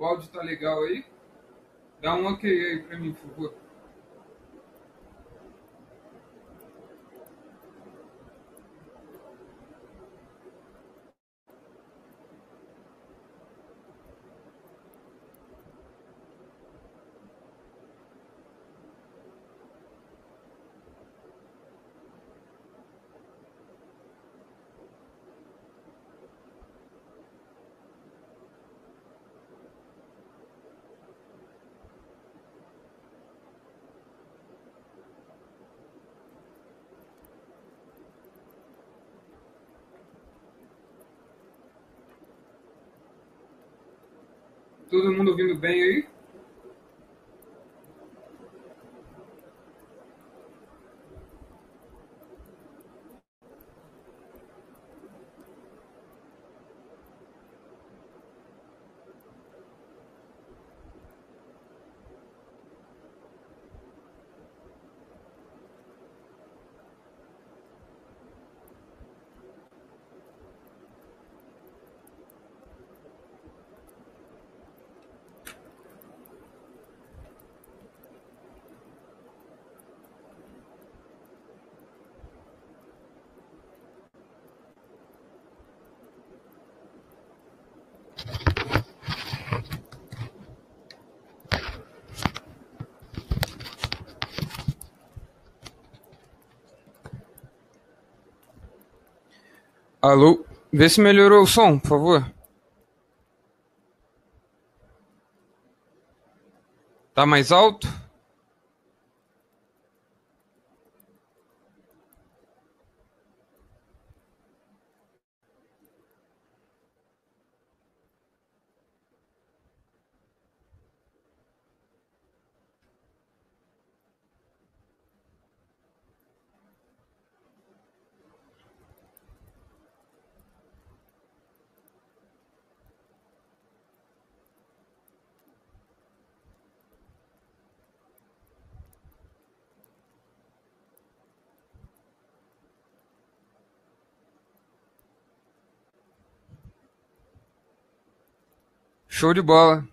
O áudio tá legal aí? Dá um ok aí pra mim, por favor. Todo mundo ouvindo bem aí? Alô? Vê se melhorou o som, por favor. Tá mais alto? Show de bola.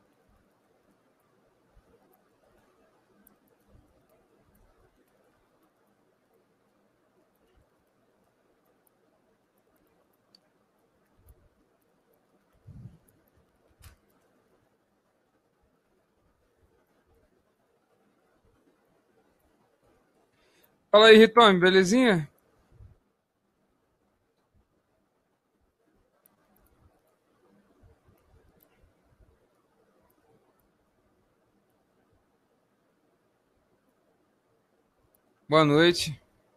Fala aí, Ritom, belezinha? Boa noite.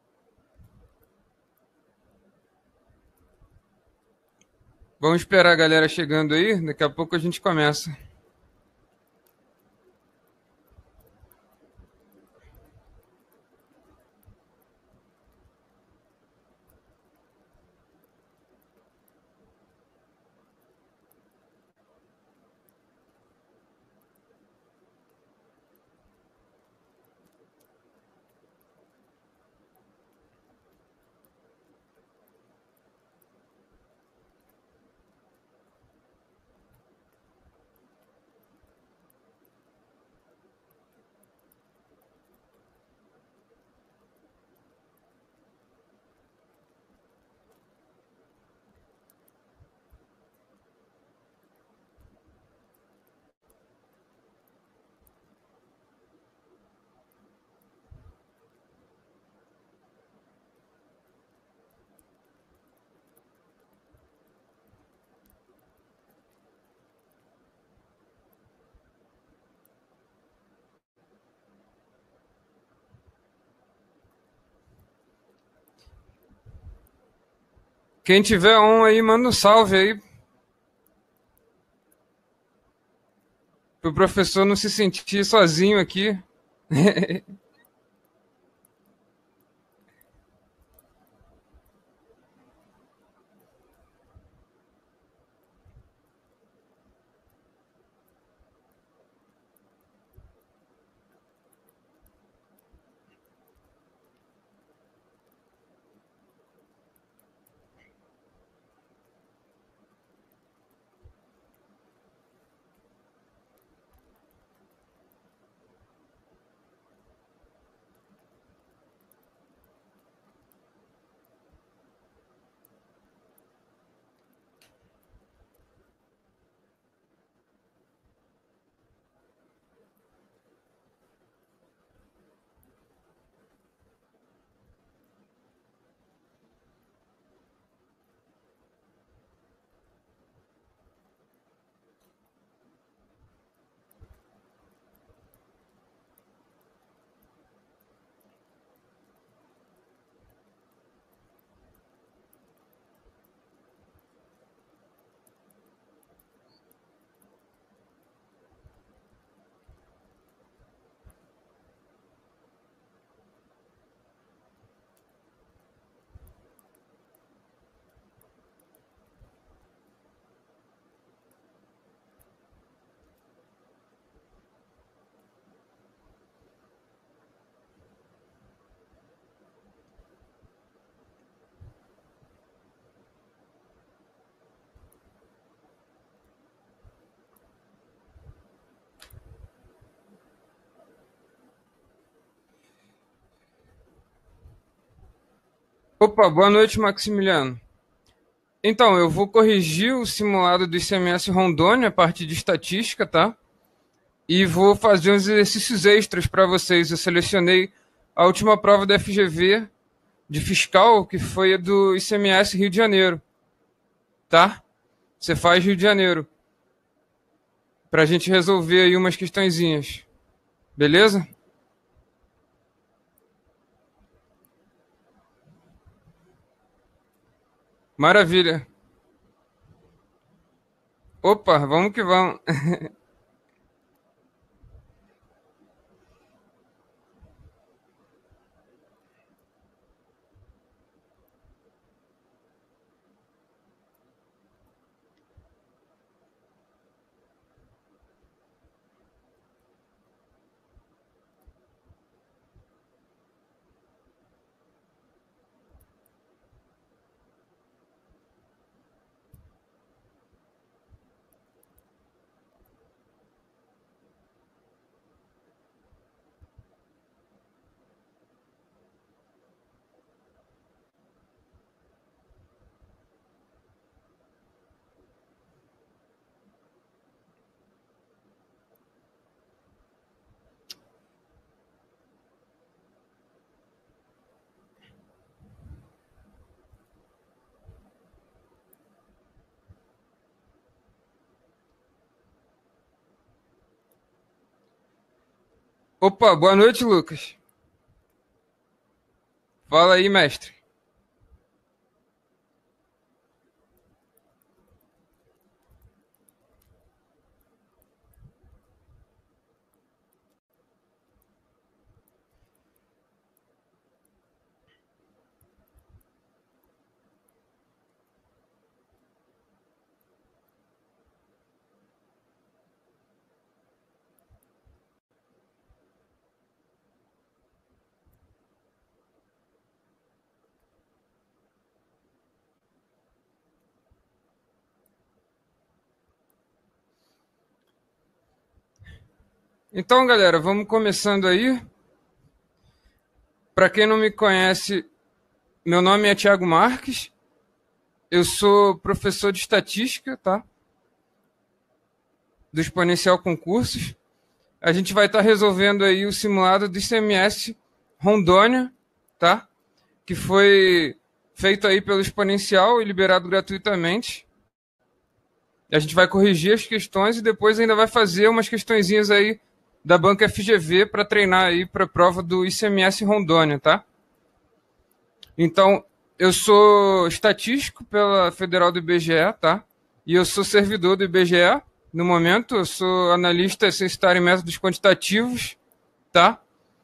Vamos esperar a galera chegando aí, daqui a pouco a gente começa. Quem tiver um aí, manda um salve aí, pro professor não se sentir sozinho aqui. Opa, boa noite, Maximiliano. Então, eu vou corrigir o simulado do ICMS Rondônia, a parte de estatística, tá? E vou fazer uns exercícios extras para vocês. Eu selecionei a última prova da FGV de fiscal, que foi a do ICMS Rio de Janeiro, tá? Você faz Rio de Janeiro, para a gente resolver aí umas questõezinhas, beleza? Maravilha. Opa, vamos que vamos. Opa, boa noite, Lucas. Fala aí, mestre. Então, galera, vamos começando aí. Para quem não me conhece, meu nome é Thiago Marques. Eu sou professor de estatística, tá? Do Exponencial Concursos. A gente vai estar resolvendo aí o simulado do ICMS Rondônia, tá? Que foi feito aí pelo Exponencial e liberado gratuitamente. A gente vai corrigir as questões e depois ainda vai fazer umas questõezinhas aí da banca FGV para treinar aí para a prova do ICMS Rondônia, tá? Então, eu sou estatístico pela Federal do IBGE, tá? E eu sou servidor do IBGE no momento. Eu sou analista censitário em métodos quantitativos, tá?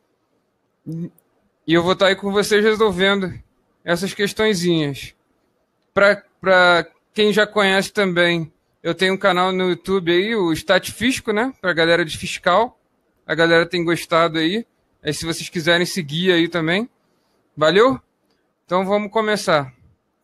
E eu vou estar aí com vocês resolvendo essas questõezinhas. Para quem já conhece também, eu tenho um canal no YouTube aí, o Statfisco, né? Para a galera de fiscal. A galera tem gostado aí. Aí se vocês quiserem seguir aí também. Valeu? Então vamos começar.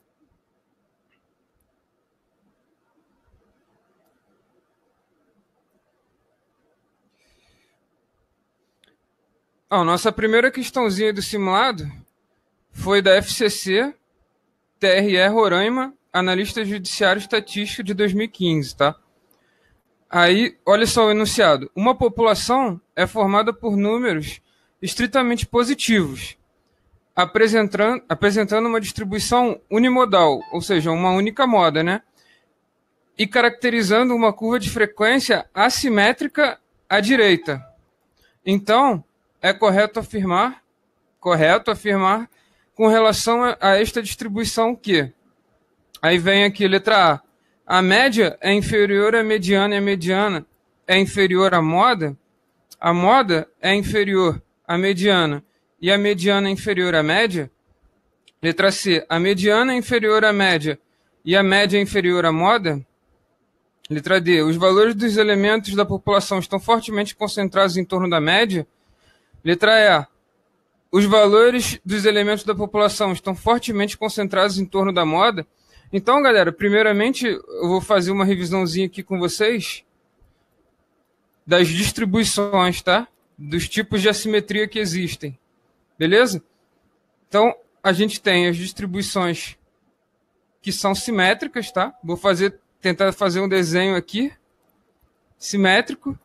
Nossa primeira questãozinha do simulado foi da FCC, TRE Roraima, analista judiciário estatístico de 2015, tá? Aí, olha só o enunciado. Uma população é formada por números estritamente positivos, apresentando uma distribuição unimodal, ou seja, uma única moda, né? E caracterizando uma curva de frequência assimétrica à direita. Então, é correto afirmar com relação a esta distribuição que, aí vem aqui letra A média é inferior à mediana e a mediana é inferior à moda, a moda é inferior à mediana e a mediana é inferior à média. Letra C, a mediana é inferior à média e a média é inferior à moda. Letra D, os valores dos elementos da população estão fortemente concentrados em torno da média. Letra E, os valores dos elementos da população estão fortemente concentrados em torno da moda. Então, galera, primeiramente eu vou fazer uma revisãozinha aqui com vocês das distribuições, tá? Dos tipos de assimetria que existem. Beleza? Então, a gente tem as distribuições que são simétricas, tá? Vou tentar fazer um desenho aqui, simétrico.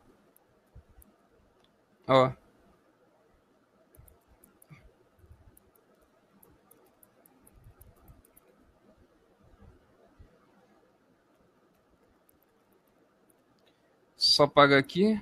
Ó. Só apagar aqui.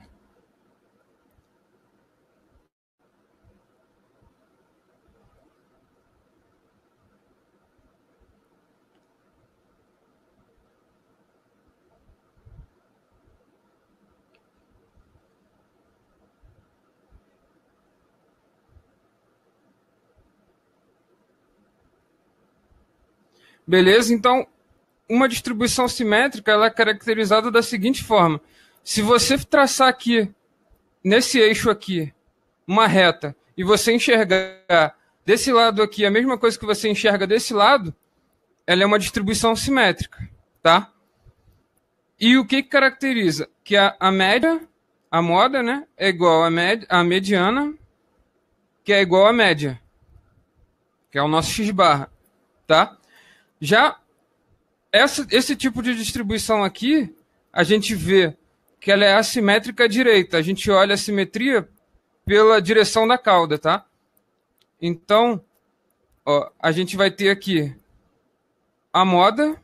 Beleza? Então, uma distribuição simétrica ela é caracterizada da seguinte forma. Se você traçar aqui, nesse eixo aqui, uma reta, e você enxergar desse lado aqui a mesma coisa que você enxerga desse lado, ela é uma distribuição simétrica, tá? E o que caracteriza? Que a média, a moda, né, é igual a mediana, que é igual à média, que é o nosso x-barra, tá? Já esse tipo de distribuição aqui, a gente vê que ela é assimétrica à direita. A gente olha a simetria pela direção da cauda, tá? Então, ó, a gente vai ter aqui a moda.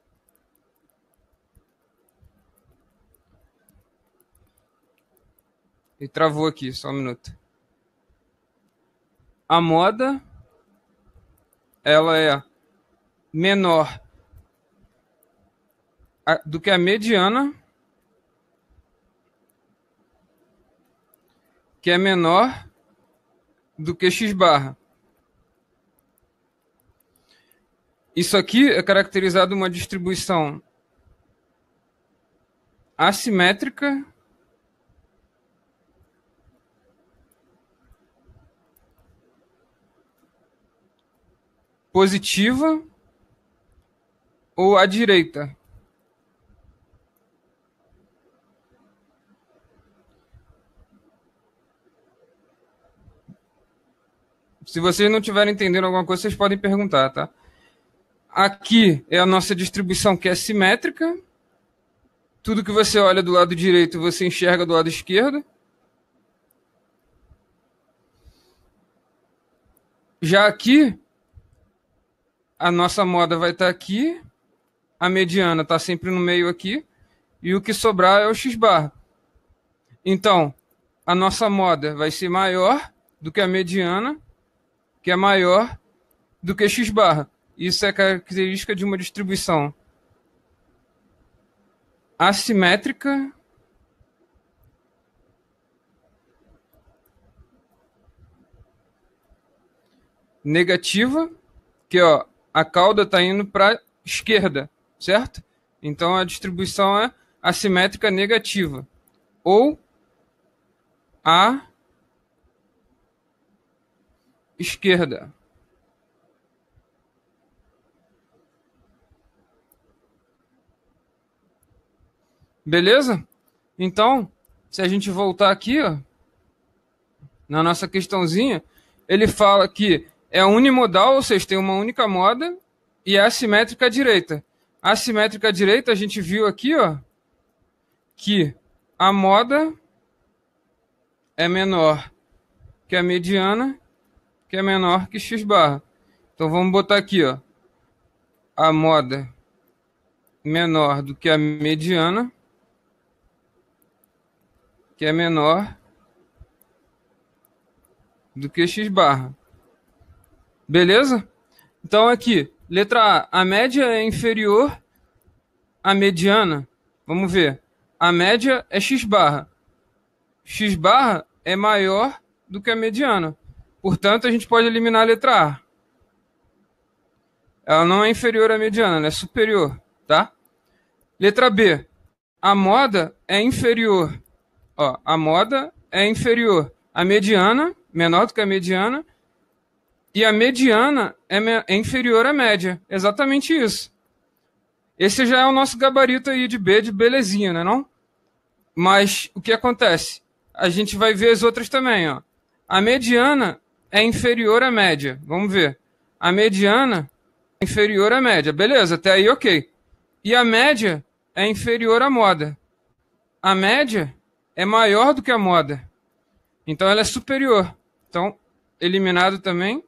E travou aqui, só um minuto. A moda, ela é menor do que a mediana, que é menor do que x-barra. Isso aqui é caracterizado uma distribuição assimétrica positiva ou à direita. Se vocês não estiverem entendendo alguma coisa, vocês podem perguntar, tá? Aqui é a nossa distribuição que é simétrica. Tudo que você olha do lado direito, você enxerga do lado esquerdo. Já aqui, a nossa moda vai estar aqui. A mediana está sempre no meio aqui. E o que sobrar é o x-barra. Então, a nossa moda vai ser maior do que a mediana, que é maior do que x-barra. Isso é característica de uma distribuição assimétrica negativa, que ó, a cauda está indo para a esquerda, certo? Então a distribuição é assimétrica negativa. Ou à esquerda. Beleza? Então, se a gente voltar aqui, ó, na nossa questãozinha, ele fala que é unimodal, ou seja, tem uma única moda, e é assimétrica à direita. A assimétrica à direita, a gente viu aqui, ó, que a moda é menor que a mediana, que é menor que x-barra. Então vamos botar aqui, ó, a moda menor do que a mediana, que é menor do que x-barra. Beleza? Então aqui, letra A média é inferior à mediana. Vamos ver. A média é x-barra. X-barra é maior do que a mediana. Portanto, a gente pode eliminar a letra A. Ela não é inferior à mediana, ela é superior, tá? Letra B. A moda é inferior. Ó, a moda é inferior à mediana, menor do que a mediana, e a mediana é inferior à média. Exatamente isso. Esse já é o nosso gabarito aí de B, de belezinha, né não? Mas o que acontece? A gente vai ver as outras também, ó. A mediana é inferior à média. Vamos ver. A mediana é inferior à média. Beleza, até aí ok. E a média é inferior à moda. A média é maior do que a moda. Então ela é superior. Então, eliminado também.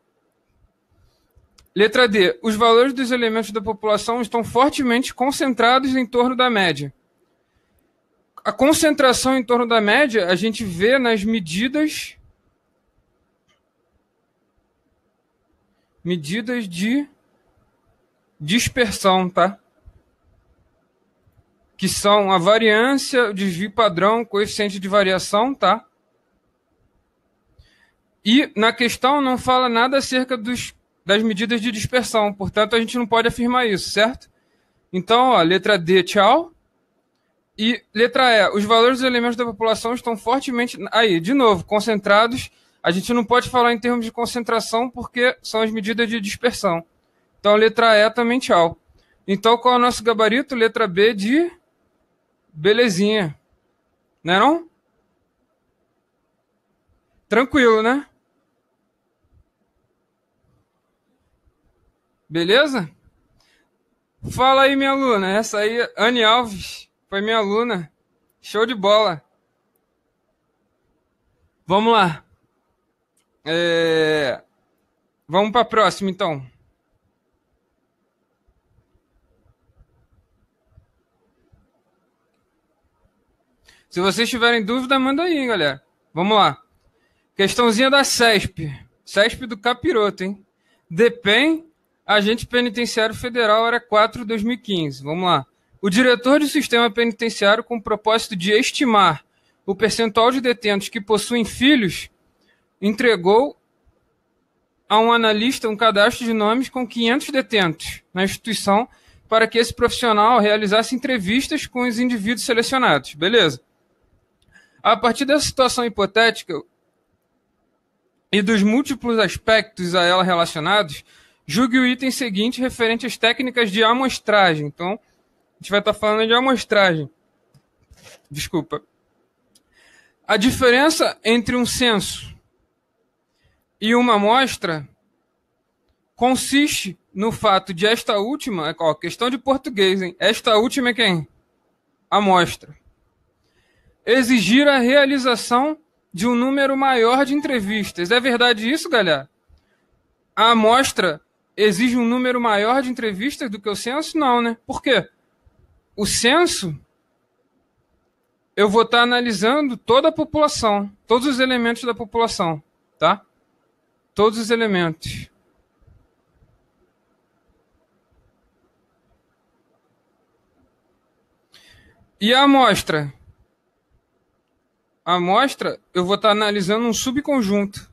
Letra D. Os valores dos elementos da população estão fortemente concentrados em torno da média. A concentração em torno da média a gente vê nas medidas de dispersão, tá? Que são a variância, o desvio padrão, o coeficiente de variação, tá? E na questão não fala nada acerca das medidas de dispersão, portanto a gente não pode afirmar isso, certo? Então, ó, letra D, tchau. E letra E, os valores dos elementos da população estão fortemente, aí, de novo, concentrados. A gente não pode falar em termos de concentração porque são as medidas de dispersão. Então, letra E também, tchau. Então, qual é o nosso gabarito? Letra B de belezinha. Não é não? Tranquilo, né? Beleza? Fala aí, minha aluna. Essa aí, Anne Alves, foi minha aluna. Show de bola. Vamos lá. Vamos para a próxima, então. Se vocês tiverem dúvida, manda aí, hein, galera. Vamos lá. Questãozinha da CESP. CESP do capiroto, hein? DEPEN, Agente Penitenciário Federal, área 4, 2015. Vamos lá. O diretor do sistema penitenciário, com o propósito de estimar o percentual de detentos que possuem filhos, entregou a um analista um cadastro de nomes com 500 detentos na instituição para que esse profissional realizasse entrevistas com os indivíduos selecionados. Beleza. A partir dessa situação hipotética e dos múltiplos aspectos a ela relacionados, julgue o item seguinte referente às técnicas de amostragem. Então, a gente vai estar falando de amostragem. Desculpa. A diferença entre um censo e uma amostra consiste no fato de esta última, ó, questão de português, hein? Esta última é quem? Amostra. Exigir a realização de um número maior de entrevistas. É verdade isso, galera? A amostra exige um número maior de entrevistas do que o censo? Não, né? Por quê? O censo, eu vou estar analisando toda a população, todos os elementos da população, tá? Todos os elementos. E a amostra? A amostra, eu vou estar analisando um subconjunto.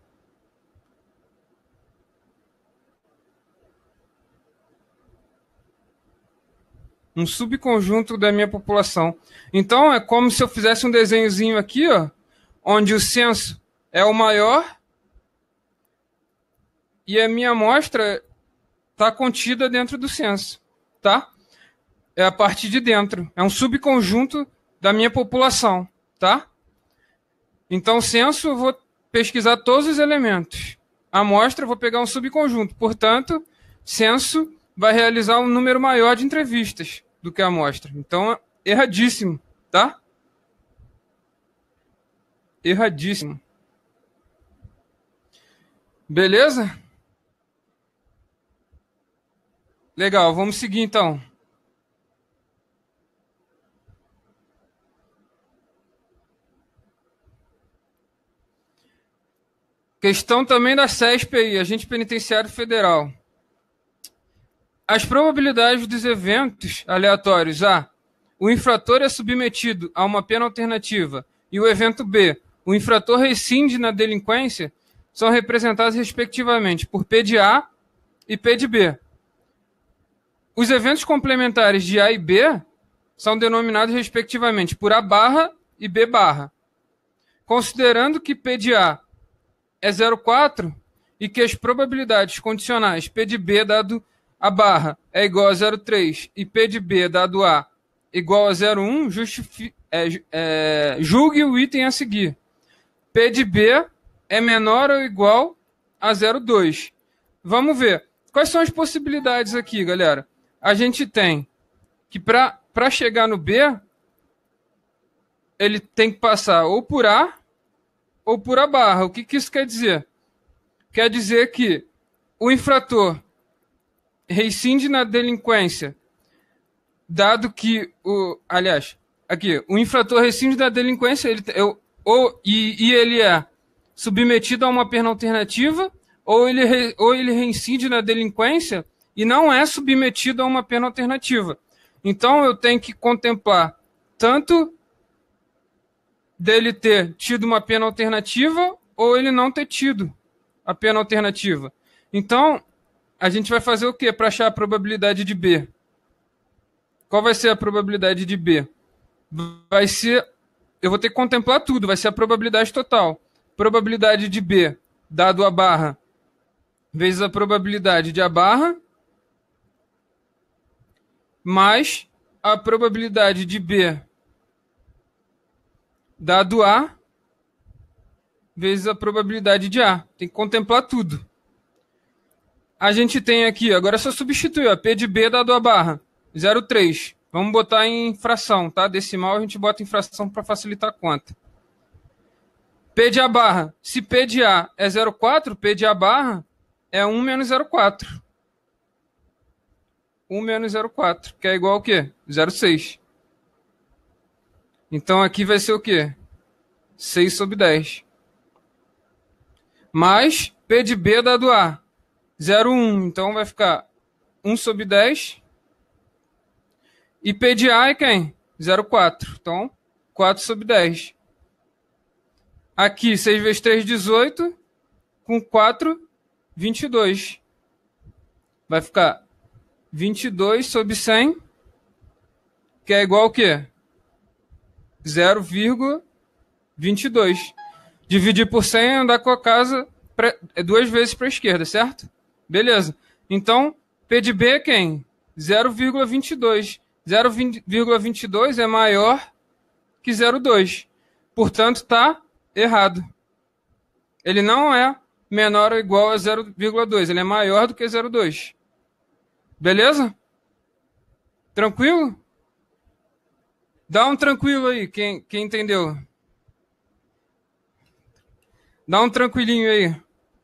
Um subconjunto da minha população. Então, é como se eu fizesse um desenhozinho aqui, ó, onde o censo é o maior e a minha amostra está contida dentro do censo, tá? É a parte de dentro. É um subconjunto da minha população, tá? Então, censo, eu vou pesquisar todos os elementos. Amostra, eu vou pegar um subconjunto. Portanto, censo vai realizar um número maior de entrevistas do que a amostra. Então, erradíssimo, tá? Erradíssimo. Beleza? Legal, vamos seguir então. Questão também da CESP aí, Agente Penitenciário Federal. As probabilidades dos eventos aleatórios A. O infrator é submetido a uma pena alternativa e o evento B. O infrator rescinde na delinquência são representadas respectivamente por P de A e P de B. Os eventos complementares de A e B são denominados respectivamente por A barra e B barra. Considerando que P de A é 0,4 e que as probabilidades condicionais P de B dado A barra é igual a 0,3 e P de B dado A igual a 0,1, julgue o item a seguir. P de B é menor ou igual a 0,2. Vamos ver. quais são as possibilidades aqui, galera? A gente tem que para chegar no B, ele tem que passar ou por A ou por A barra. O que isso quer dizer? Quer dizer que o infrator rescinde na delinquência, dado que o infrator rescinde da delinquência, ele é submetido a uma pena alternativa, ou ele reincide na delinquência e não é submetido a uma pena alternativa. Então, eu tenho que contemplar tanto dele ter tido uma pena alternativa ou ele não ter tido a pena alternativa. Então, a gente vai fazer o quê para achar a probabilidade de B? Qual vai ser a probabilidade de B? Vai ser, eu vou ter que contemplar tudo, vai ser a probabilidade total. Probabilidade de B, dado A barra, vezes a probabilidade de A barra, mais a probabilidade de B, dado A, vezes a probabilidade de A. Tem que contemplar tudo. A gente tem aqui, agora é só substituir, ó, P de B dado A barra, 0,3. Vamos botar em fração, tá? Decimal a gente bota em fração para facilitar a conta. P de A barra, se P de A é 0,4, P de A barra é 1 menos 0,4. 1 menos 0,4, que é igual ao quê? 0,6. Então aqui vai ser o quê? 6 sobre 10. Mais P de B dado A, 0,1. Então vai ficar 1 sobre 10. E P de A é quem? 0,4. Então, 4 sobre 10. Aqui, 6 vezes 3, 18. Com 4, 22. Vai ficar 22 sobre 100, que é igual ao quê? 0,22. Dividir por 100 é andar com a casa duas vezes para a esquerda, certo? Beleza. Então, P de B é quem? 0,22. 0,22 é maior que 0,2. Portanto, está errado. Ele não é menor ou igual a 0,2. Ele é maior do que 0,2. Beleza? Tranquilo? Dá um tranquilo aí, quem entendeu. Dá um tranquilinho aí.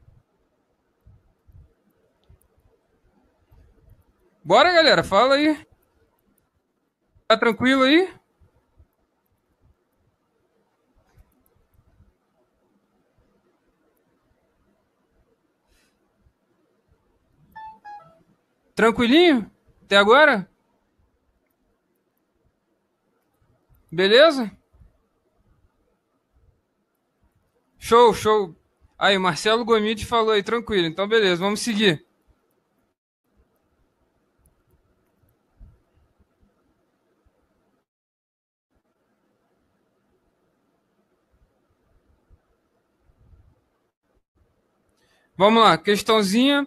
Bora, galera, fala aí. Tá tranquilo aí? Tranquilinho? Até agora? Beleza? Show, show. Aí, o Marcelo Gomide falou aí, tranquilo. Então, beleza, vamos seguir. Vamos lá, questãozinha.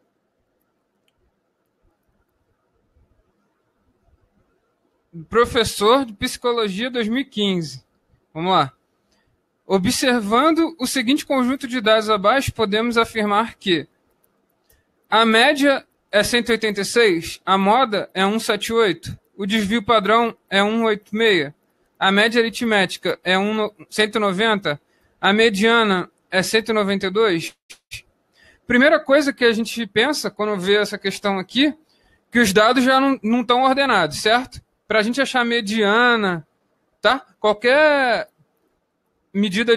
Professor de Psicologia 2015. Vamos lá. Observando o seguinte conjunto de dados abaixo, podemos afirmar que a média é 186, a moda é 178, o desvio padrão é 186, a média aritmética é 190, a mediana é 192. Primeira coisa que a gente pensa quando vê essa questão aqui, que os dados já não estão ordenados, certo? Para a gente achar mediana, tá? Qualquer medida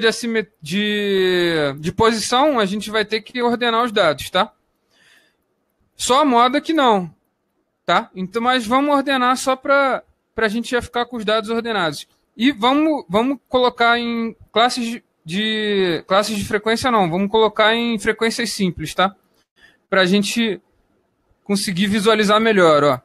de posição, a gente vai ter que ordenar os dados, tá? Só a moda que não, tá? Então, mas vamos ordenar só para a gente já ficar com os dados ordenados. E vamos colocar em classes de frequência, não. Vamos colocar em frequências simples, tá? Para a gente conseguir visualizar melhor, ó.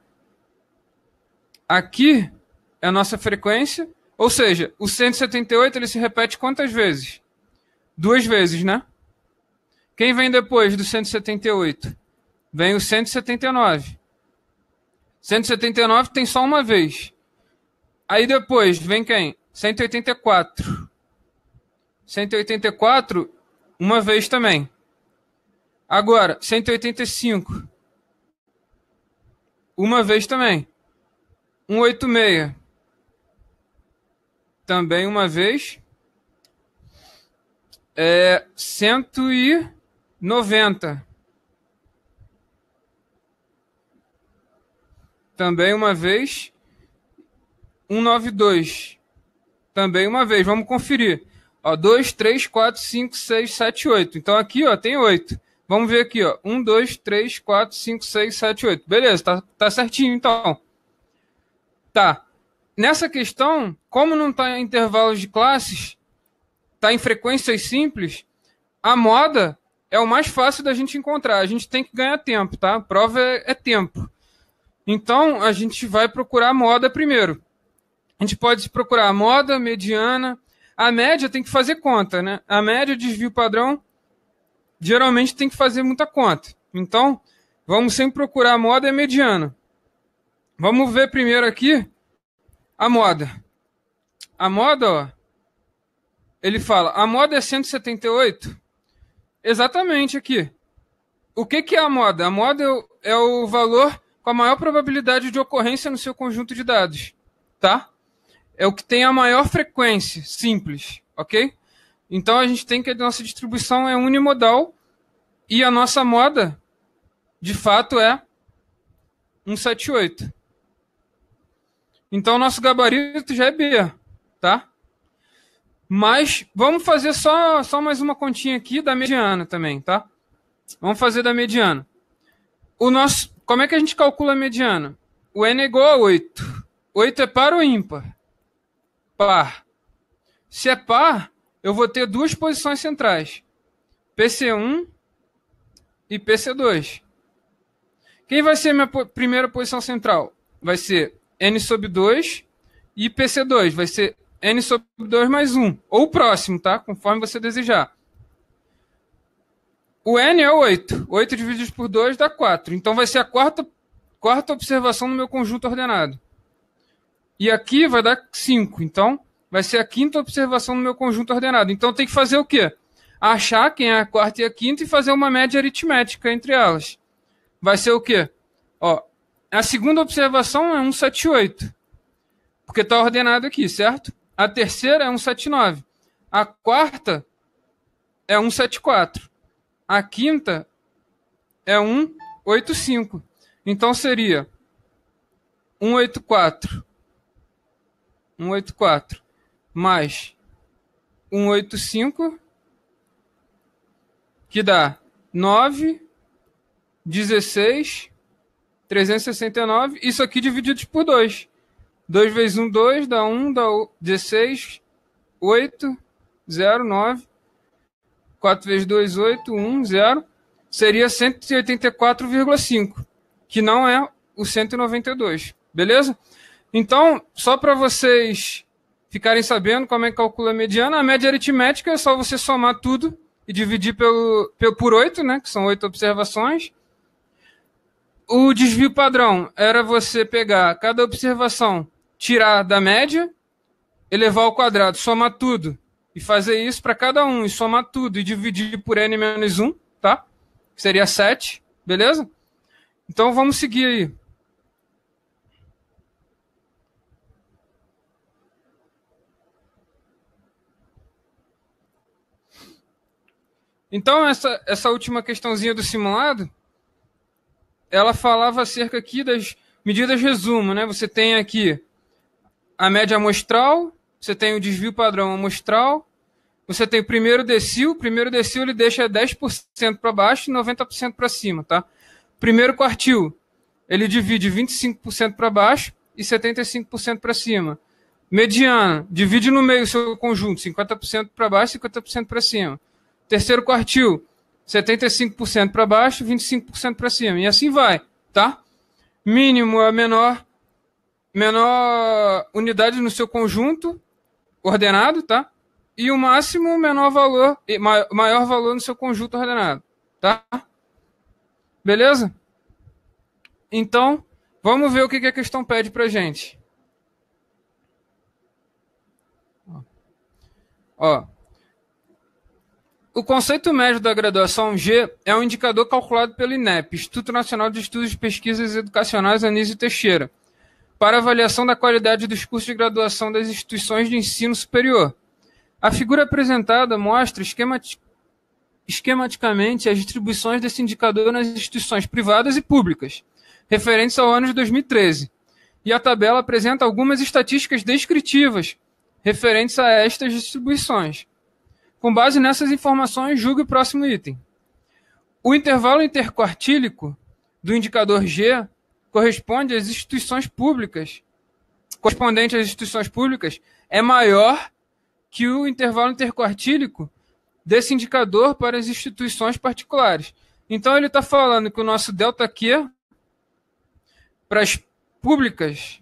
Aqui é a nossa frequência, ou seja, o 178 ele se repete quantas vezes? 2 vezes, né? Quem vem depois do 178? Vem o 179. 179 tem só uma vez. Aí depois vem quem? 184. 184, uma vez também. Agora, 185. uma vez também. 186. Também uma vez. 190. Também uma vez. 192. Também uma vez. Vamos conferir. Ó, 2, 3, 4, 5, 6, 7, 8. Então aqui, ó, tem 8. Vamos ver aqui, ó. 1, 2, 3, 4, 5, 6, 7, 8. Beleza, tá certinho, então. Tá. Nessa questão, como não está em intervalos de classes, está em frequências simples, a moda é o mais fácil da gente encontrar. A gente tem que ganhar tempo, tá? A prova é tempo. Então, a gente vai procurar a moda primeiro. A gente pode procurar a moda, mediana. A média tem que fazer conta, né? A média, desvio padrão, geralmente tem que fazer muita conta. Então, vamos sempre procurar a moda e a mediana. Vamos ver primeiro aqui a moda. A moda, ó, ele fala, a moda é 178? Exatamente aqui. O que é a moda? A moda é o valor com a maior probabilidade de ocorrência no seu conjunto de dados, tá? É o que tem a maior frequência, simples, ok? Então a gente tem que a nossa distribuição é unimodal e a nossa moda, de fato, é 178. Então nosso gabarito já é B, tá? Mas vamos fazer só mais uma continha aqui da mediana também, tá? Vamos fazer da mediana. Como é que a gente calcula a mediana? O N é igual a 8. 8 é par ou ímpar? Par. Se é par, eu vou ter duas posições centrais. PC1 e PC2. Quem vai ser minha primeira posição central? Vai ser N sobre 2 e PC2. Vai ser N sobre 2 mais 1. Ou o próximo, tá? Conforme você desejar. O N é 8. 8 dividido por 2 dá 4. Então vai ser a quarta observação no meu conjunto ordenado. E aqui vai dar 5. Então vai ser a quinta observação no meu conjunto ordenado. Então tem que fazer o quê? Achar quem é a quarta e a quinta e fazer uma média aritmética entre elas. Vai ser o quê? Ó, a segunda observação é 178. Porque está ordenado aqui, certo? A terceira é 179. A quarta é 174. A quinta é 185. Então seria 184. 184 mais 185, que dá 9, 16, 369. Isso aqui dividido por 2. 2 vezes 1, 2, dá 1, dá 16, 8, 0, 9. 4 vezes 2, 8, 1, 0. Seria 184,5, que não é o 192. Beleza? Então, só para vocês ficarem sabendo como é que calcula a mediana, a média aritmética é só você somar tudo e dividir por 8, né, que são 8 observações. O desvio padrão era você pegar cada observação, tirar da média, elevar ao quadrado, somar tudo e fazer isso para cada um, e somar tudo e dividir por n menos 1, tá? Que seria 7, beleza? Então vamos seguir aí. Então essa última questãozinha do simulado, ela falava acerca aqui das medidas resumo, né? Você tem aqui a média amostral, você tem o desvio padrão amostral, você tem o primeiro decil ele deixa 10% para baixo e 90% para cima, tá? Primeiro quartil, ele divide 25% para baixo e 75% para cima. Mediana, divide no meio o seu conjunto, 50% para baixo e 50% para cima. Terceiro quartil, 75% para baixo e 25% para cima. E assim vai, tá? Mínimo é a menor unidade no seu conjunto ordenado, tá? E o máximo, maior valor no seu conjunto ordenado, tá? Beleza? Então, vamos ver o que a questão pede pra gente. Ó. O conceito médio da graduação G é um indicador calculado pelo INEP, Instituto Nacional de Estudos e Pesquisas Educacionais Anísio Teixeira, para avaliação da qualidade dos cursos de graduação das instituições de ensino superior. A figura apresentada mostra esquematicamente as distribuições desse indicador nas instituições privadas e públicas, referentes ao ano de 2013, e a tabela apresenta algumas estatísticas descritivas referentes a estas distribuições. Com base nessas informações, julgue o próximo item. O intervalo interquartílico do indicador G correspondente às instituições públicas é maior que o intervalo interquartílico desse indicador para as instituições particulares. Então, ele está falando que o nosso ΔQ para as públicas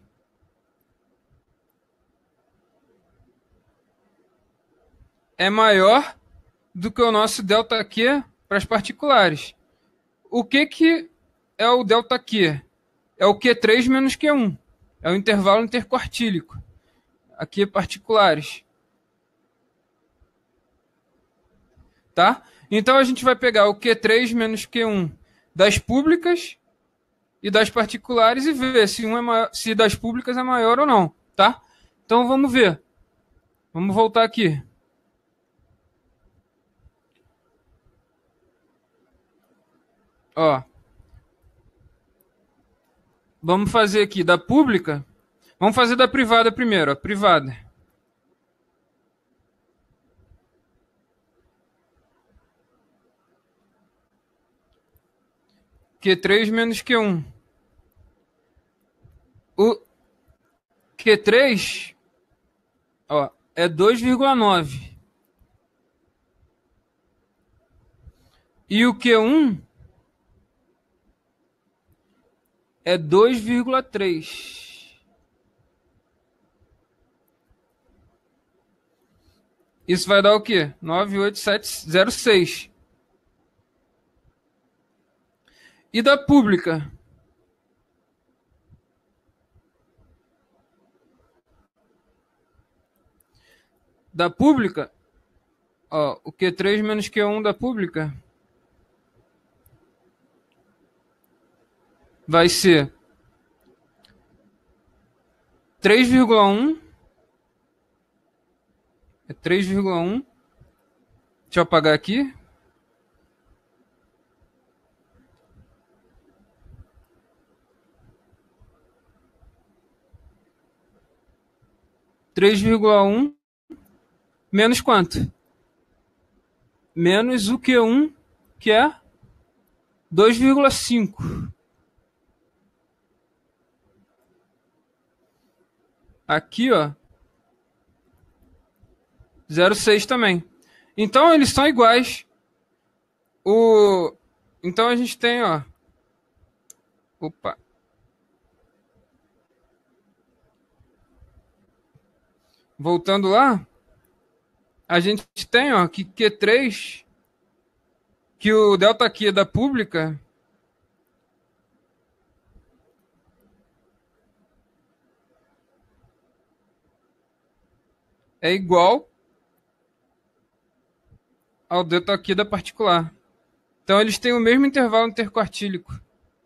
é maior do que o nosso ΔQ para as particulares. O que é o ΔQ? É o Q3 menos Q1. É o intervalo interquartílico. Aqui particulares. Tá? Então a gente vai pegar o Q3 menos Q1 das públicas e das particulares e ver se das públicas é maior ou não. Tá? Então vamos ver. Vamos voltar aqui. Ó. Vamos fazer aqui da pública. Vamos fazer da privada primeiro. A privada. Q3 menos Q1. O Q3 ó, é 2,9. E o Q1 é 2,3. Isso vai dar o quê? 98706. E da pública? Da pública, ó, o Q3 menos Q1 da pública vai ser 3,1. É 3,1. Deixa eu apagar aqui. Menos quanto? Menos o Q1, que é 2,5. Aqui, ó, 0,6 também. Então, eles são iguais. Então, a gente tem, ó... Opa. Voltando lá, a gente tem, ó, que Q3, que o ΔQ da pública é igual ao ΔQ da particular. Então, eles têm o mesmo intervalo interquartílico.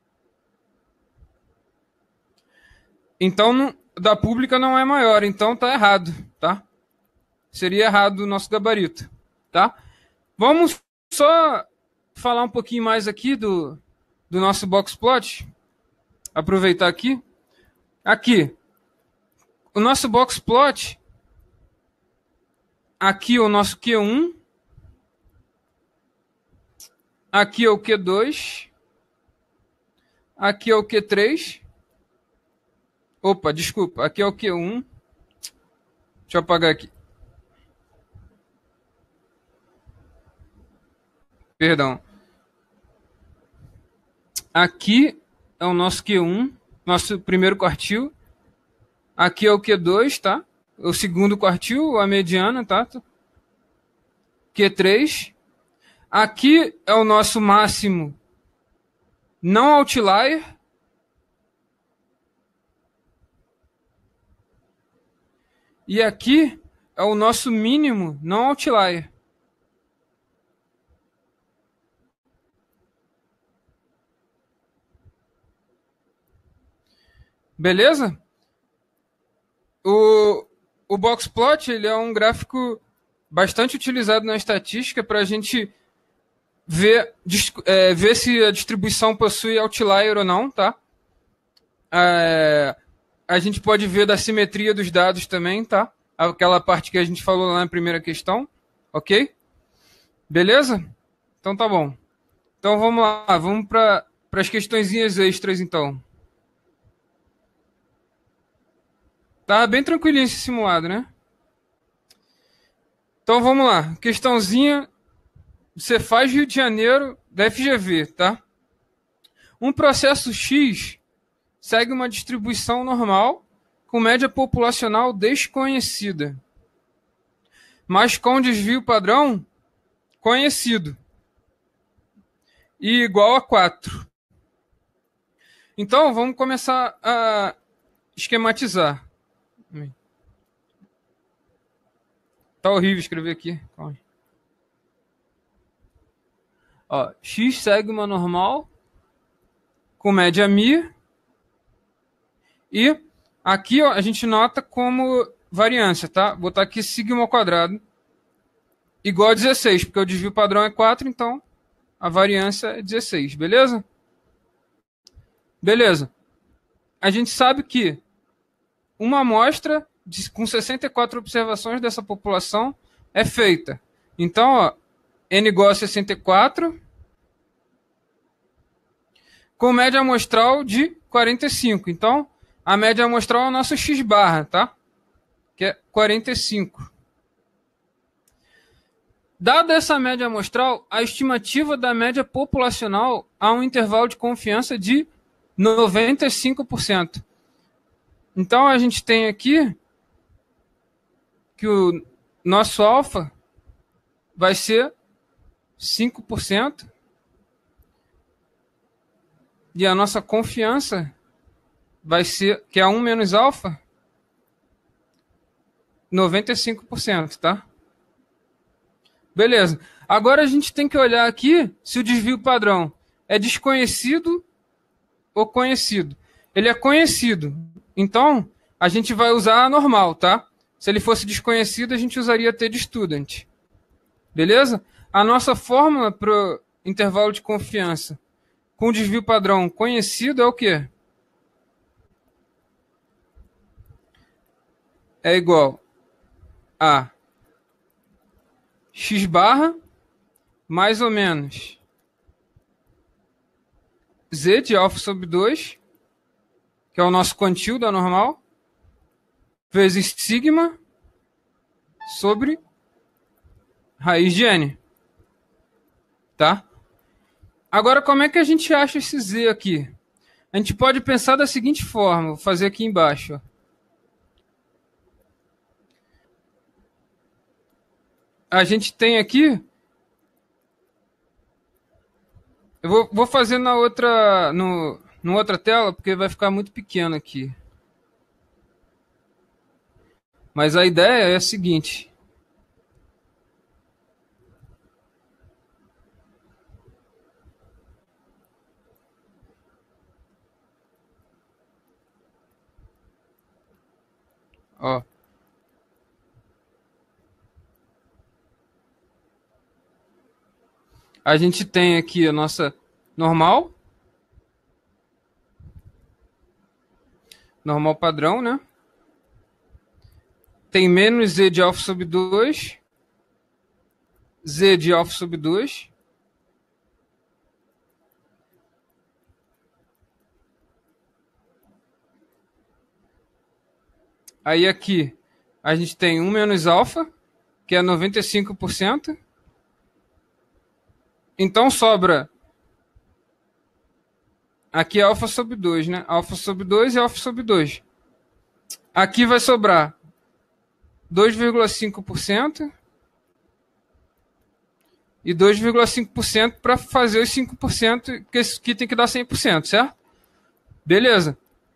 Então, da pública não é maior, então tá errado, tá? Seria errado o nosso gabarito, tá? Vamos só falar um pouquinho mais aqui do nosso box plot. Aproveitar aqui. Aqui, o nosso box plot, aqui o nosso Q1, aqui é o Q2, aqui é o Q3. Opa, desculpa, aqui é o Q1. Deixa eu apagar aqui. Perdão. Aqui é o nosso Q1, nosso primeiro quartil. Aqui é o Q2, tá? O segundo quartil, a mediana, tá? Q3. Aqui é o nosso máximo não outlier. E aqui é o nosso mínimo não outlier. Beleza? O boxplot ele é um gráfico bastante utilizado na estatística para a gente ver se a distribuição possui outlier ou não, tá? A gente pode ver da simetria dos dados também, tá? Aquela parte que a gente falou lá na primeira questão, ok? Beleza? Então tá bom. Então vamos lá, vamos para as questõezinhas extras então. Tá bem tranquilinho esse simulado, né? Então vamos lá. Questãozinha. Você faz Rio de Janeiro da FGV, tá? Um processo X segue uma distribuição normal com média populacional desconhecida, mas com desvio padrão conhecido e igual a 4. Então vamos começar a esquematizar. Tá horrível escrever aqui. Ó, X segue uma normal com média μ. E aqui ó, a gente nota como variância, tá? Vou botar aqui sigma ao quadrado igual a 16, porque o desvio padrão é 4, então a variância é 16, beleza? Beleza. A gente sabe que uma amostra com 64 observações dessa população é feita. Então, ó, N igual a 64, com média amostral de 45. Então, a média amostral é o nosso X barra, tá? Que é 45. Dada essa média amostral, a estimativa da média populacional há um intervalo de confiança de 95%. Então, a gente tem aqui que o nosso alfa vai ser 5% e a nossa confiança vai ser, que é 1 menos alfa, 95%, tá? Beleza. Agora a gente tem que olhar aqui se o desvio padrão é desconhecido ou conhecido. Ele é conhecido, então a gente vai usar a normal, tá? Se ele fosse desconhecido, a gente usaria T de student. Beleza? A nossa fórmula para o intervalo de confiança com desvio padrão conhecido é o quê? É igual a X barra mais ou menos Z de alfa sobre 2, que é o nosso quantil da normal, vezes sigma sobre raiz de N. Tá? Agora, como é que a gente acha esse Z aqui? A gente pode pensar da seguinte forma, vou fazer aqui embaixo. Ó. A gente tem aqui... Eu vou fazer na outra, no outra tela, porque vai ficar muito pequeno aqui. Mas a ideia é a seguinte. Ó. A gente tem aqui a nossa normal. Normal padrão, né? Tem menos Z de alfa sobre 2. Z de alfa sobre 2. Aí aqui a gente tem 1 menos alfa, que é 95%. Então sobra aqui alfa sobre 2, né? Alfa sobre 2 e alfa sobre 2. Aqui vai sobrar 2,5% e 2,5% para fazer os 5%, que esse aqui tem que dar 100%, certo? Beleza.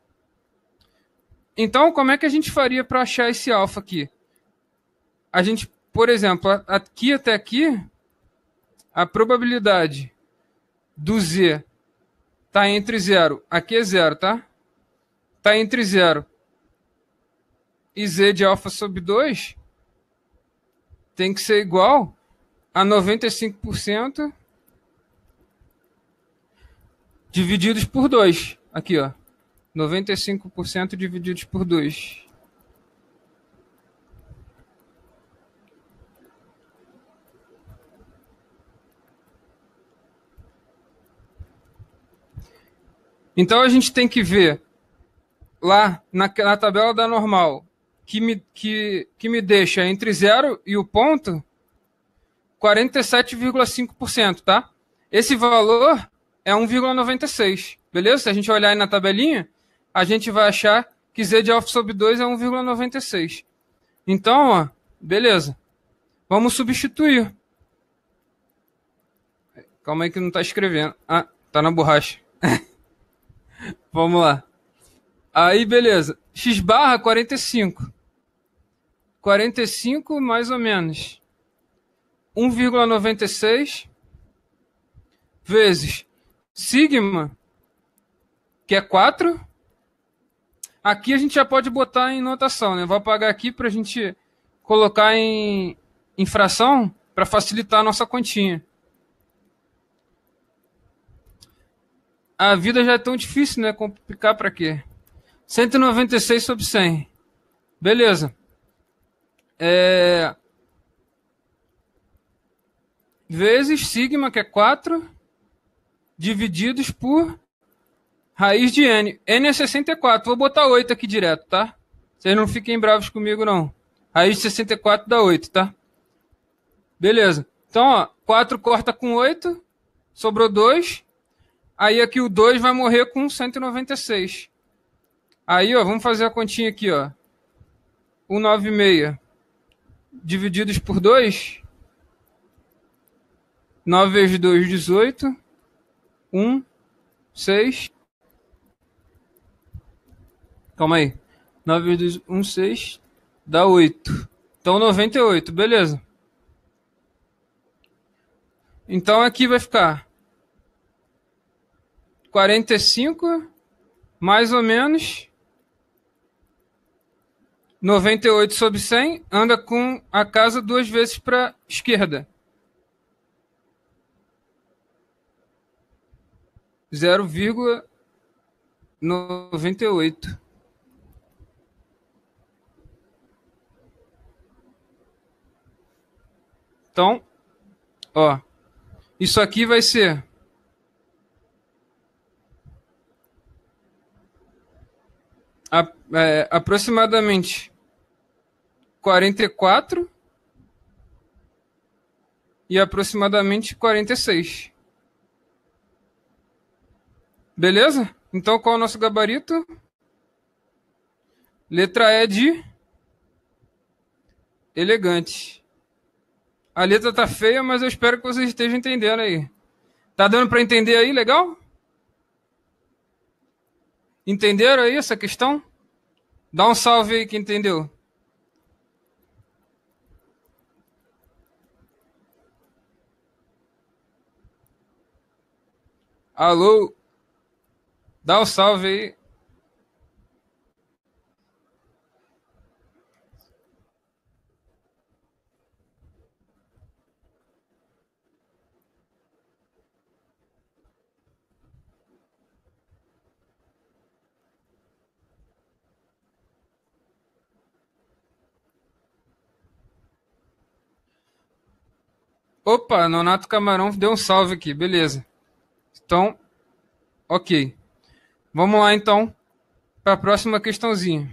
Então, como é que a gente faria para achar esse alfa aqui? A gente, por exemplo, aqui até aqui, a probabilidade do Z está entre 0. Aqui é 0, tá? está entre 0 e z de alfa sobre 2 tem que ser igual a 95% divididos por 2. Aqui, ó. 95% divididos por 2. Então a gente tem que ver lá na tabela da normal que me deixa entre 0 e o ponto 47,5%, tá? Esse valor é 1,96, beleza? Se a gente olhar aí na tabelinha, a gente vai achar que z de alfa sobre 2 é 1,96. Então, ó, beleza. Vamos substituir. Calma aí que não está escrevendo. Ah, tá na borracha. Vamos lá. Aí, beleza. X barra 45. 45 mais ou menos 1,96 vezes sigma, que é 4. Aqui a gente já pode botar em notação, né? Vou apagar aqui para a gente colocar em fração para facilitar a nossa continha. A vida já é tão difícil, né? Complicar para quê? 196 sobre 100. Beleza. Vezes sigma, que é 4, divididos por raiz de n. N é 64. Vou botar 8 aqui direto, tá? Vocês não fiquem bravos comigo, não. Raiz de 64 dá 8, tá? Beleza. Então, ó, 4 corta com 8, sobrou 2. Aí aqui o 2 vai morrer com 196. Aí, ó, vamos fazer a continha aqui, ó. 196 divididos por 2. 9 vezes 2, 18. 1, 6. Calma aí. 9 vezes 2, 1, 6. Dá 8. Então, 98. Beleza. Então, aqui vai ficar 45, mais ou menos 98 sobre 100, anda com a casa 2 vezes para a esquerda. 0,98. Então, ó, isso aqui vai ser aproximadamente 44 e aproximadamente 46. Beleza? Então, qual é o nosso gabarito? Letra E de elegante. A letra tá feia, mas eu espero que vocês estejam entendendo aí. Tá dando para entender aí, legal? Entenderam aí essa questão? Dá um salve aí quem entendeu. Alô? Dá um salve aí. Opa, Nonato Camarão deu um salve aqui, beleza. Então, ok. Vamos lá então para a próxima questãozinha.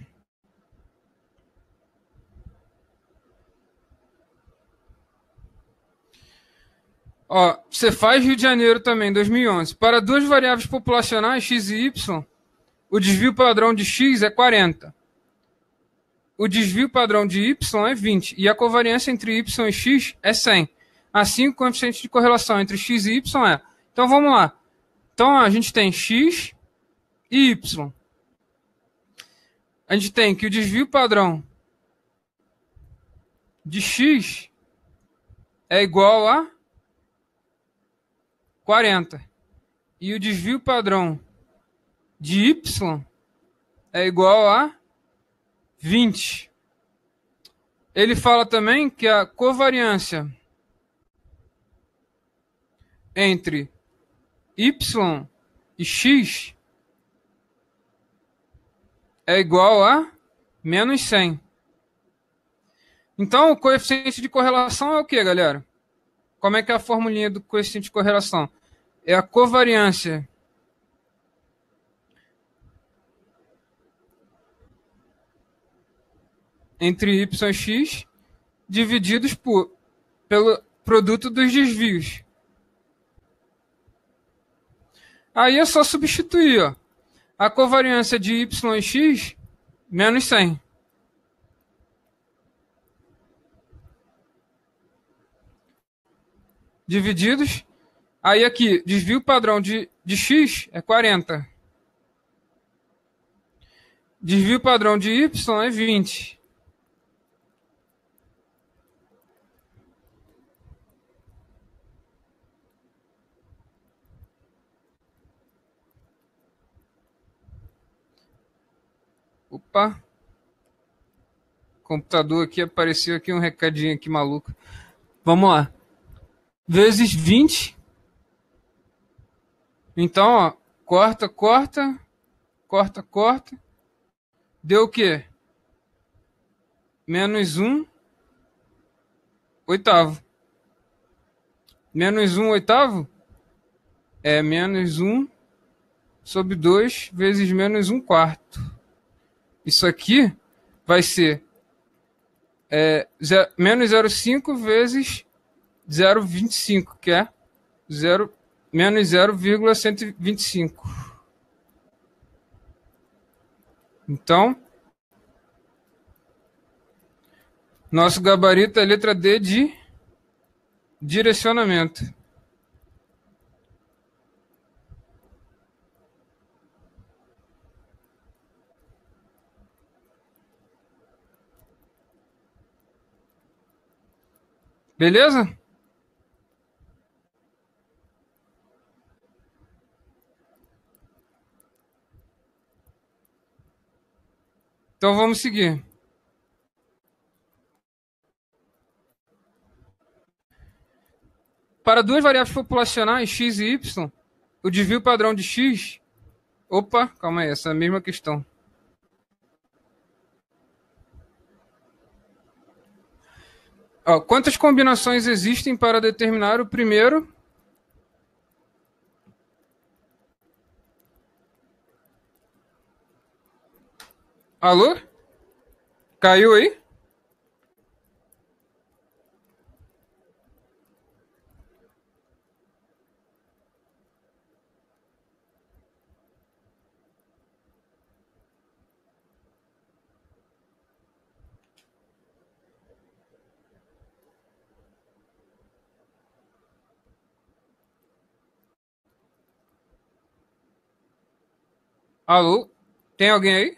Ó, você faz Rio de Janeiro também, 2011. Para duas variáveis populacionais, x e y, o desvio padrão de x é 40. O desvio padrão de y é 20. E a covariância entre y e x é 100. Assim, o coeficiente de correlação entre x e y é... Então, vamos lá. Então, a gente tem x e y. A gente tem que o desvio padrão de x é igual a 40. E o desvio padrão de y é igual a 20. Ele fala também que a covariância entre y e x é igual a menos 100. Então, o coeficiente de correlação é o que, galera? Como é que é a formulinha do coeficiente de correlação? É a covariância entre y e x divididos pelo produto dos desvios. Aí é só substituir, ó. A covariância de y e x, menos 100. Divididos. Aí aqui, desvio padrão de x é 40. Desvio padrão de y é 20. Opa. Computador aqui, apareceu aqui um recadinho aqui maluco. Vamos lá. Vezes 20. Então, ó, corta, corta, corta, corta. Deu o quê? Menos 1 oitavo. Menos 1 oitavo é menos 1 sobre 2 vezes menos 1 quarto. Isso aqui vai ser menos 0,5 vezes 0,25, que é menos 0,125. Então, nosso gabarito é a letra D de direcionamento. Beleza? Então vamos seguir. Para duas variáveis populacionais, x e y, o desvio padrão de x... Opa, calma aí, essa é a mesma questão. Ó, quantas combinações existem para determinar o primeiro... Alô? Caiu aí? Alô? Tem alguém aí?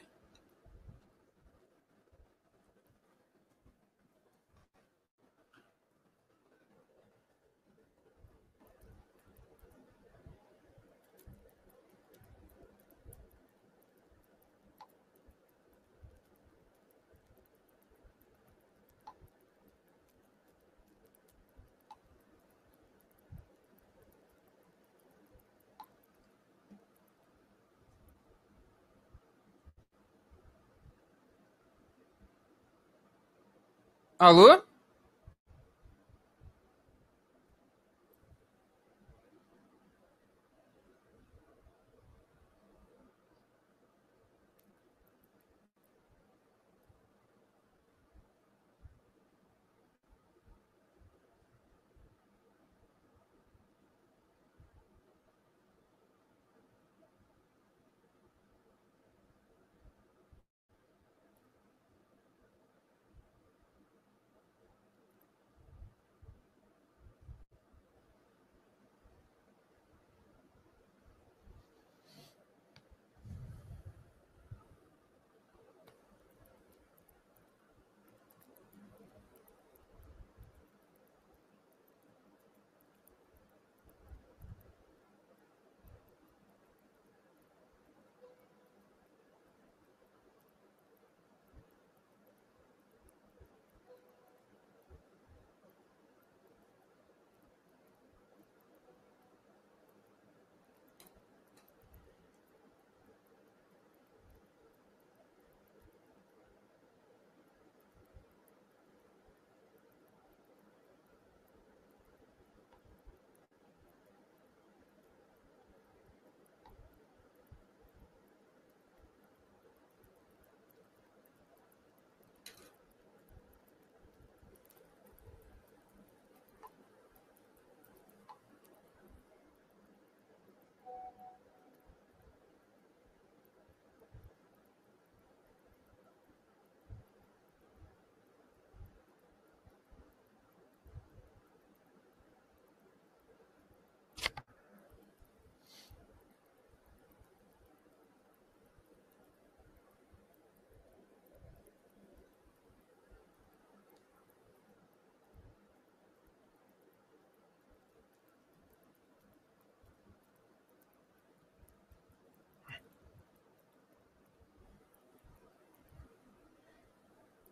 Alô?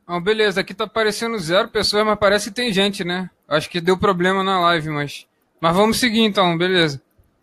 Oh, beleza, aqui tá aparecendo 0 pessoas, mas parece que tem gente, né? Acho que deu problema na live, mas vamos seguir então, beleza.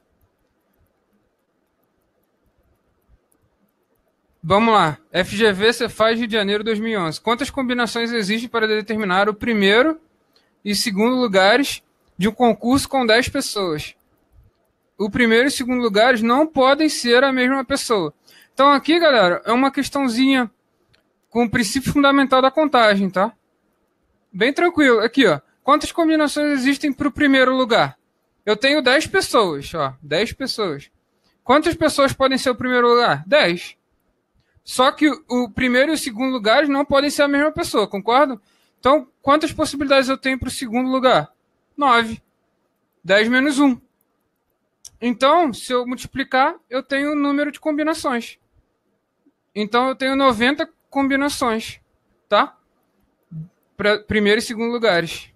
Vamos lá. FGV Cefaz Rio de Janeiro 2011. Quantas combinações existem para determinar o primeiro e segundo lugares de um concurso com 10 pessoas? O primeiro e segundo lugares não podem ser a mesma pessoa. Então aqui, galera, é uma questãozinha com o princípio fundamental da contagem, tá? Bem tranquilo. Aqui, ó. Quantas combinações existem para o primeiro lugar? Eu tenho 10 pessoas, ó. 10 pessoas. Quantas pessoas podem ser o primeiro lugar? 10. Só que o primeiro e o segundo lugares não podem ser a mesma pessoa, concorda? Então, quantas possibilidades eu tenho para o segundo lugar? 9. 10 menos 1. Então, se eu multiplicar, eu tenho o número de combinações. Então, eu tenho 90 combinações, tá? Para primeiro e segundo lugares.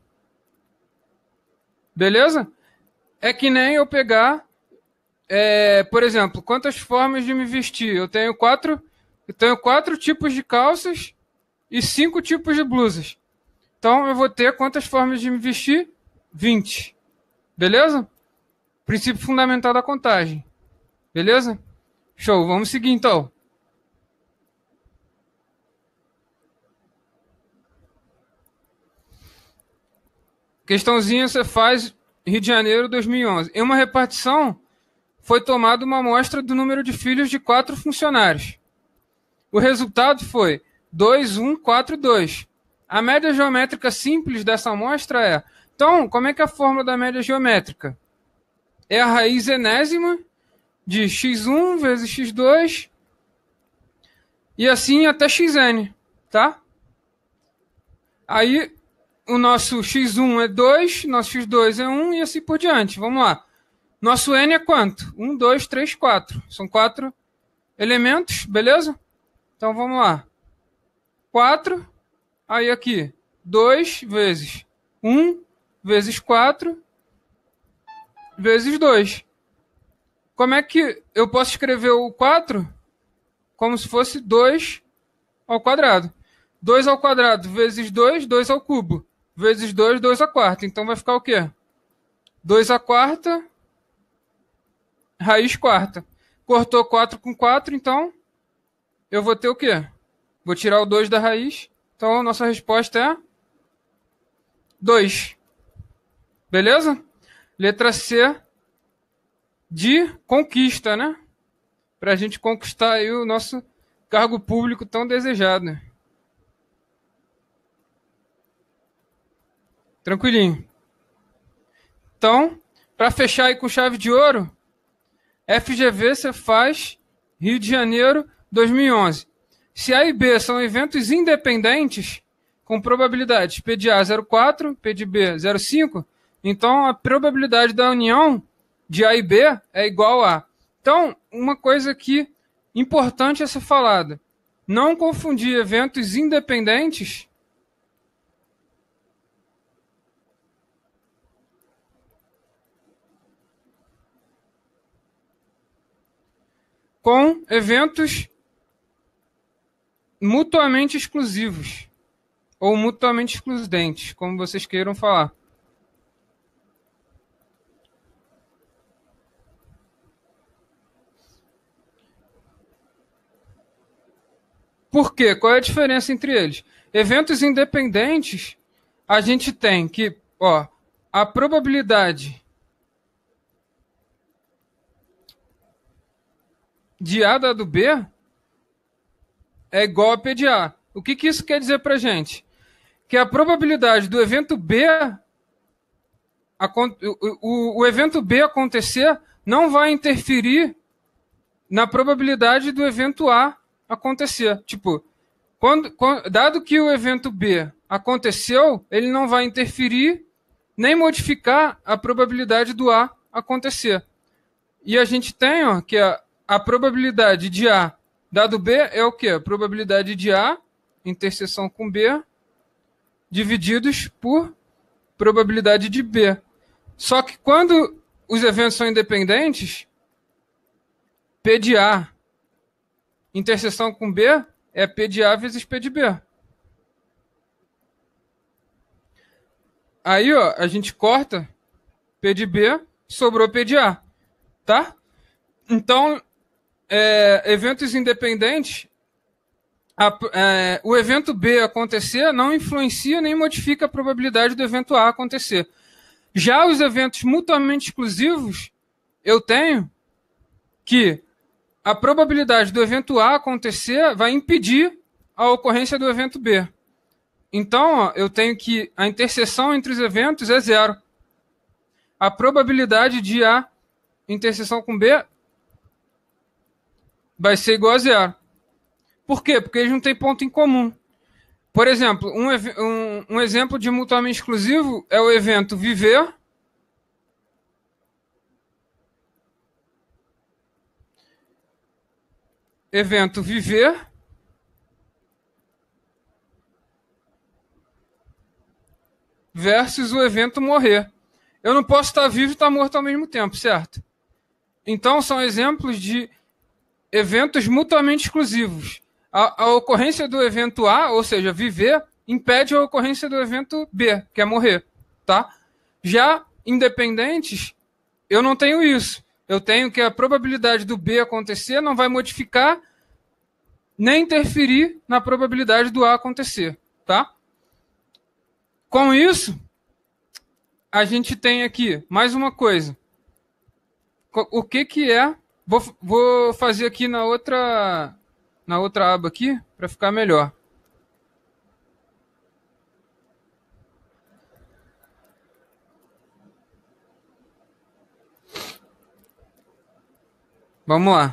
Beleza? É que nem eu pegar, por exemplo, quantas formas de me vestir? Eu tenho 4 tipos de calças e 5 tipos de blusas. Então, eu vou ter quantas formas de me vestir? 20. Beleza? Princípio fundamental da contagem. Beleza? Show. Vamos seguir, então. Questãozinha você faz Rio de Janeiro 2011. Em uma repartição, foi tomada uma amostra do número de filhos de 4 funcionários. O resultado foi 2, 1, 4, 2. A média geométrica simples dessa amostra é... Então, como é que é a fórmula da média geométrica? É a raiz enésima de x1 vezes x2 e assim até xn, tá? Aí, o nosso x1 é 2, nosso x2 é 1 e assim por diante. Vamos lá. Nosso n é quanto? 1, 2, 3, 4. São 4 elementos, beleza? Então, vamos lá. 4, aí aqui, 2 vezes 1 vezes 4 vezes 2. Como é que eu posso escrever o 4? Como se fosse 2 ao quadrado. 2 ao quadrado vezes 2, 2 ao cubo. Vezes 2, 2 à quarta. Então vai ficar o quê? 2 à quarta, raiz quarta. Cortou 4 com 4, então eu vou ter o quê? Vou tirar o 2 da raiz. Então a nossa resposta é 2. Beleza? Letra C de conquista, né? Para a gente conquistar aí o nosso cargo público tão desejado. Tranquilinho. Então, para fechar aí com chave de ouro, FGV você faz Rio de Janeiro 2011. Se A e B são eventos independentes, com probabilidades P de A 0,4, P de B 0,5, então a probabilidade da união de A e B é igual a... Então, uma coisa que importante a ser falada, não confundir eventos independentes com eventos mutuamente exclusivos ou mutuamente excludentes, como vocês queiram falar. Por quê? Qual é a diferença entre eles? Eventos independentes, a gente tem que, a probabilidade de A dado B é igual a P de A. O que isso quer dizer para a gente? Que a probabilidade do evento B, o evento B acontecer, não vai interferir na probabilidade do evento A acontecer. Tipo, dado que o evento B aconteceu, ele não vai interferir nem modificar a probabilidade do A acontecer. E a gente tem que a probabilidade de A dado B é o quê? A probabilidade de A, interseção com B, divididos por probabilidade de B. Só que quando os eventos são independentes, P de A, interseção com B, é P de A vezes P de B. Aí, ó, a gente corta P de B, sobrou P de A, tá? Então, eventos independentes, o evento B acontecer não influencia nem modifica a probabilidade do evento A acontecer. Já os eventos mutuamente exclusivos, eu tenho que a probabilidade do evento A acontecer vai impedir a ocorrência do evento B. Então, ó, eu tenho que a interseção entre os eventos é zero. A probabilidade de A interseção com B vai ser igual a zero. Por quê? Porque eles não têm ponto em comum. Por exemplo, um exemplo de mutuamente exclusivo é o evento viver versus o evento morrer. Eu não posso estar vivo e estar morto ao mesmo tempo, certo? Então, são exemplos de eventos mutuamente exclusivos. A ocorrência do evento A, ou seja, viver, impede a ocorrência do evento B, que é morrer, tá? Já independentes, eu não tenho isso. Eu tenho que a probabilidade do B acontecer não vai modificar nem interferir na probabilidade do A acontecer, tá? Com isso, a gente tem aqui mais uma coisa. O que é? Vou fazer aqui na outra aba aqui para ficar melhor. Vamos lá.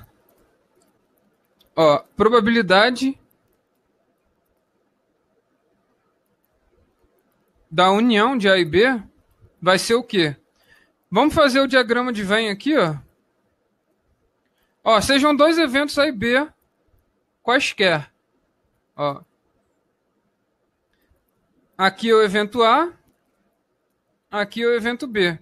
Ó, probabilidade da união de A e B vai ser o quê? Vamos fazer o diagrama de Venn aqui, ó. Ó, sejam dois eventos A e B quaisquer. Ó. Aqui é o evento A, aqui é o evento B.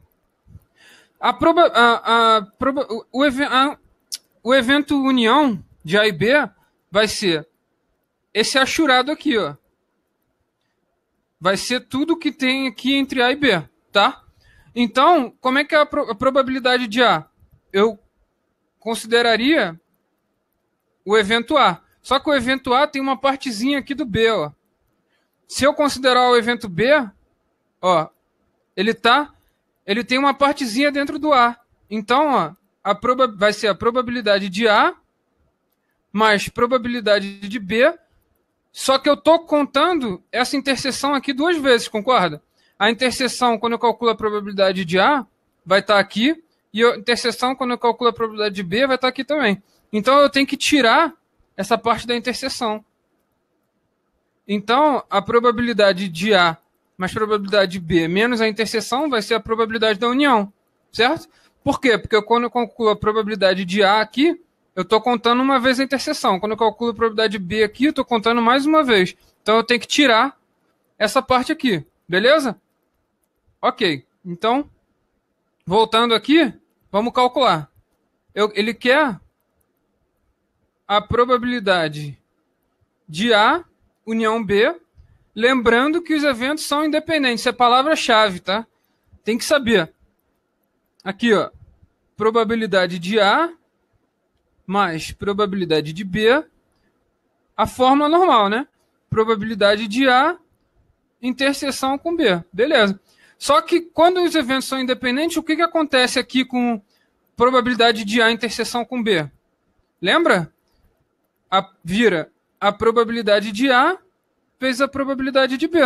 O evento união de A e B vai ser esse achurado aqui, ó. Vai ser tudo que tem aqui entre A e B, tá? Então, como é que é a probabilidade de A? Eu consideraria o evento A. Só que o evento A tem uma partezinha aqui do B, ó. Se eu considerar o evento B, ó, ele tem uma partezinha dentro do A. Então, ó, vai ser a probabilidade de A mais probabilidade de B, só que eu estou contando essa interseção aqui duas vezes, concorda? A interseção, quando eu calculo a probabilidade de A, vai estar aqui, e a interseção, quando eu calculo a probabilidade de B, vai estar aqui também. Então, eu tenho que tirar essa parte da interseção. Então, a probabilidade de A mais probabilidade de B menos a interseção vai ser a probabilidade da união, certo? Por quê? Porque quando eu calculo a probabilidade de A aqui, eu estou contando uma vez a interseção. Quando eu calculo a probabilidade de B aqui, eu estou contando mais uma vez. Então, eu tenho que tirar essa parte aqui, beleza? Ok, então, voltando aqui, vamos calcular. Ele quer a probabilidade de A união B, lembrando que os eventos são independentes. Isso é palavra-chave, tá? Tem que saber. Aqui, ó, probabilidade de A mais probabilidade de B, a fórmula normal, né? Probabilidade de A, interseção com B. Beleza. Só que quando os eventos são independentes, o que acontece aqui com probabilidade de A interseção com B? Lembra? Vira a probabilidade de A vezes a probabilidade de B.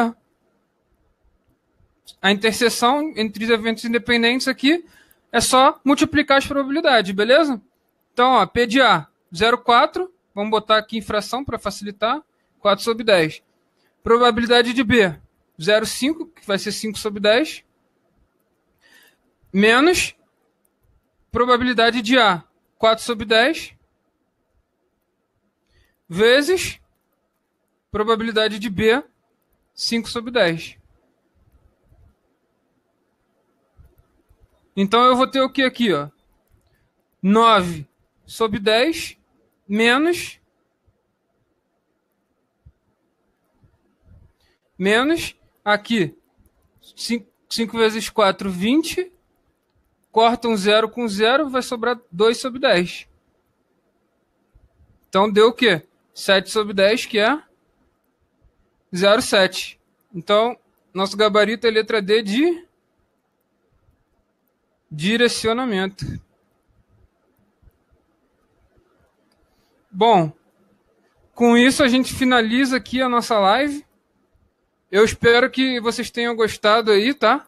A interseção entre os eventos independentes aqui é só multiplicar as probabilidades, beleza? Então, ó, P de A, 0,4. Vamos botar aqui em fração para facilitar. 4 sobre 10. Probabilidade de B, 0,5, que vai ser 5 sobre 10. Menos probabilidade de A, 4 sobre 10. Vezes probabilidade de B, 5 sobre 10. Então, eu vou ter o que aqui, ó? 9 sobre 10 menos aqui 5 vezes 4, 20. Corta um 0 com 0, vai sobrar 2 sobre 10. Então deu o quê? 7 sobre 10, que é 0,7. Então, nosso gabarito é letra D de direcionamento. Bom, com isso a gente finaliza aqui a nossa live. Eu espero que vocês tenham gostado aí, tá?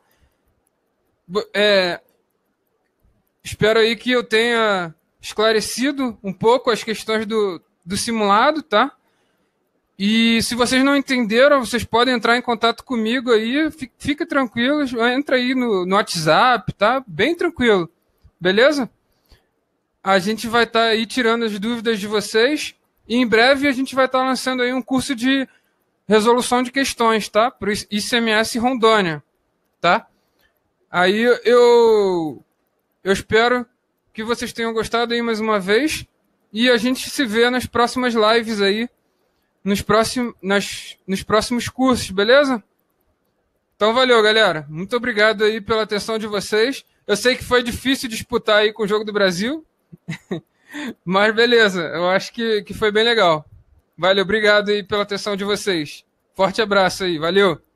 Espero aí que eu tenha esclarecido um pouco as questões do simulado, tá? E se vocês não entenderam, vocês podem entrar em contato comigo aí, fica tranquilo, entra aí no WhatsApp, tá? Bem tranquilo, beleza? A gente vai estar aí tirando as dúvidas de vocês e em breve a gente vai estar lançando aí um curso de resolução de questões, tá? Para o ICMS Rondônia, tá? Aí eu espero que vocês tenham gostado aí mais uma vez e a gente se vê nas próximas lives aí, nos próximos cursos, beleza? Então valeu, galera. Muito obrigado aí pela atenção de vocês. Eu sei que foi difícil disputar aí com o Jogo do Brasil, mas beleza, eu acho que foi bem legal. Valeu, obrigado aí pela atenção de vocês. Forte abraço aí, valeu!